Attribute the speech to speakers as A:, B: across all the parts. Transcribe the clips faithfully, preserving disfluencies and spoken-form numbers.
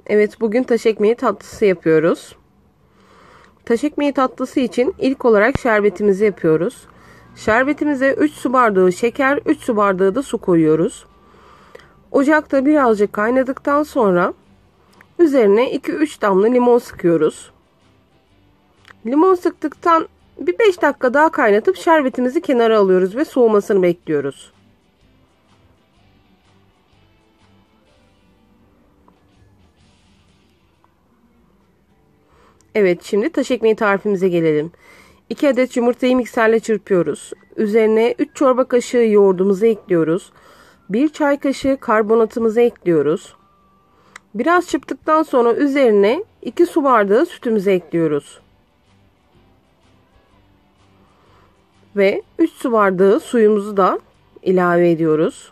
A: Evet, bugün taş ekmeği tatlısı yapıyoruz. Taş ekmeği tatlısı için ilk olarak şerbetimizi yapıyoruz. Şerbetimize üç su bardağı şeker, üç su bardağı da su koyuyoruz. Ocakta birazcık kaynadıktan sonra üzerine iki üç damla limon sıkıyoruz. Limon sıktıktan bir beş dakika daha kaynatıp şerbetimizi kenara alıyoruz ve soğumasını bekliyoruz. Evet, şimdi taş ekmeği tarifimize gelelim. iki adet yumurtayı mikserle çırpıyoruz. Üzerine üç çorba kaşığı yoğurdumuzu ekliyoruz. bir çay kaşığı karbonatımızı ekliyoruz. Biraz çırptıktan sonra üzerine iki su bardağı sütümüzü ekliyoruz. Ve üç su bardağı suyumuzu da ilave ediyoruz.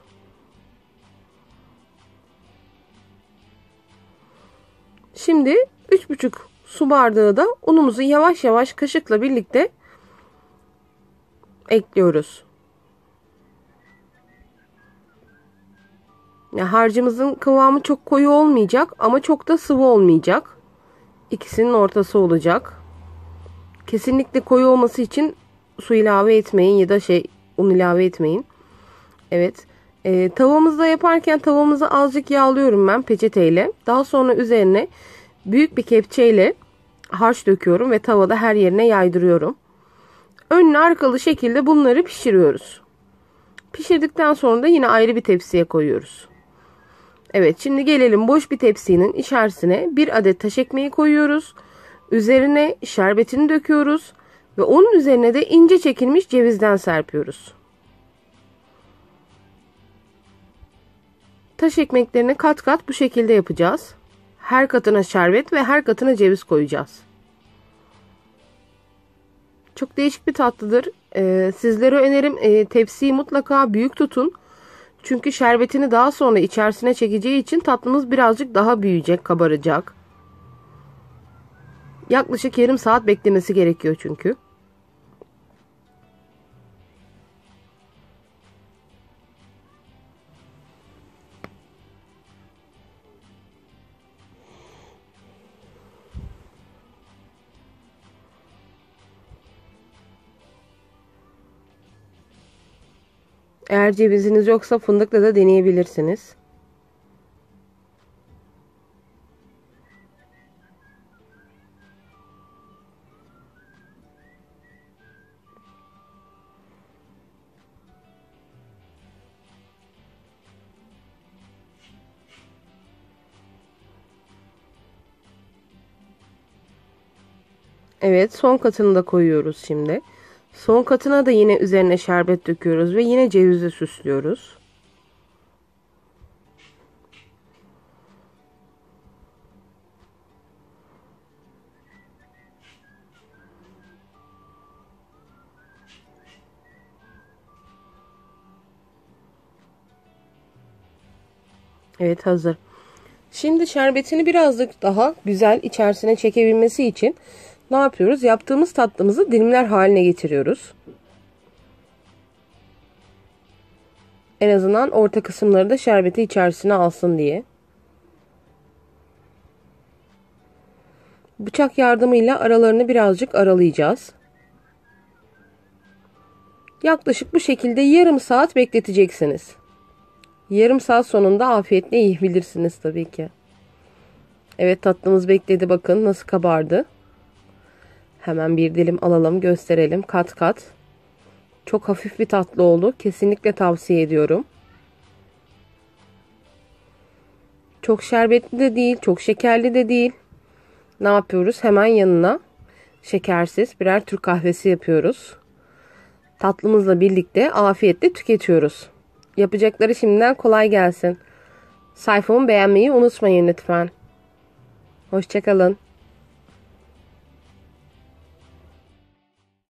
A: Şimdi üç buçuk su bardağı da unumuzu yavaş yavaş kaşıkla birlikte ekliyoruz. Yani harcımızın kıvamı çok koyu olmayacak ama çok da sıvı olmayacak. İkisinin ortası olacak. Kesinlikle koyu olması için su ilave etmeyin ya da şey un ilave etmeyin. Evet. E, tavamızda yaparken tavamızı azıcık yağlıyorum ben peçeteyle. Daha sonra üzerine büyük bir kepçeyle harç döküyorum ve tavada her yerine yaydırıyorum. Önlü arkalı şekilde bunları pişiriyoruz. Pişirdikten sonra da yine ayrı bir tepsiye koyuyoruz. Evet, şimdi gelelim boş bir tepsinin içerisine bir adet taş ekmeği koyuyoruz. Üzerine şerbetini döküyoruz ve onun üzerine de ince çekilmiş cevizden serpiyoruz. Taş ekmeklerini kat kat bu şekilde yapacağız. Her katına şerbet ve her katına ceviz koyacağız. Çok değişik bir tatlıdır. Ee, sizlere önerim e, tepsiyi mutlaka büyük tutun. Çünkü şerbetini daha sonra içerisine çekeceği için tatlımız birazcık daha büyüyecek, kabaracak. Yaklaşık yarım saat beklemesi gerekiyor çünkü. Eğer ceviziniz yoksa fındıkla da deneyebilirsiniz. Evet, son katını da koyuyoruz şimdi. Son katına da yine üzerine şerbet döküyoruz ve yine cevizle süslüyoruz. Evet, hazır. Şimdi şerbetini birazcık daha güzel içerisine çekebilmesi için ne yapıyoruz? Yaptığımız tatlımızı dilimler haline getiriyoruz. En azından orta kısımları da şerbeti içerisine alsın diye. Bıçak yardımıyla aralarını birazcık aralayacağız. Yaklaşık bu şekilde yarım saat bekleteceksiniz. Yarım saat sonunda afiyetle yiyebilirsiniz tabii ki. Evet, tatlımız bekledi, bakın nasıl kabardı. Hemen bir dilim alalım, gösterelim kat kat. Çok hafif bir tatlı oldu. Kesinlikle tavsiye ediyorum. Çok şerbetli de değil, çok şekerli de değil. Ne yapıyoruz? Hemen yanına şekersiz birer Türk kahvesi yapıyoruz. Tatlımızla birlikte afiyetle tüketiyoruz. Yapacakları şimdiden kolay gelsin. Sayfamı beğenmeyi unutmayın lütfen. Hoşça kalın.